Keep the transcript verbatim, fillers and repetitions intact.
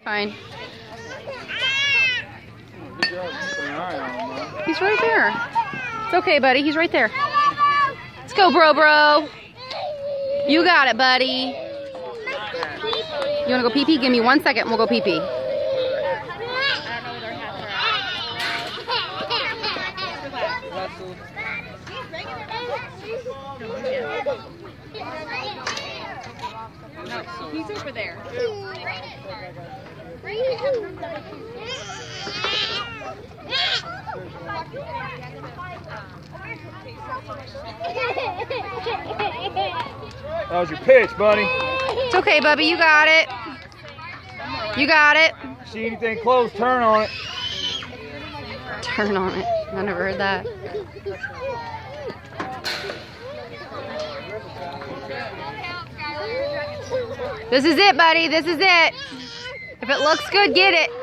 Fine. He's right there. It's okay, buddy. He's right there. Let's go, bro, bro. You got it, buddy. You want to go pee-pee? Give me one second and we'll go pee-pee. No, he's over there. That was your pitch, buddy. It's okay, Bubby. You got it. You got it. See anything close, turn on it. Turn on it. I never heard that. This is it, buddy. This is it. If it looks good, get it.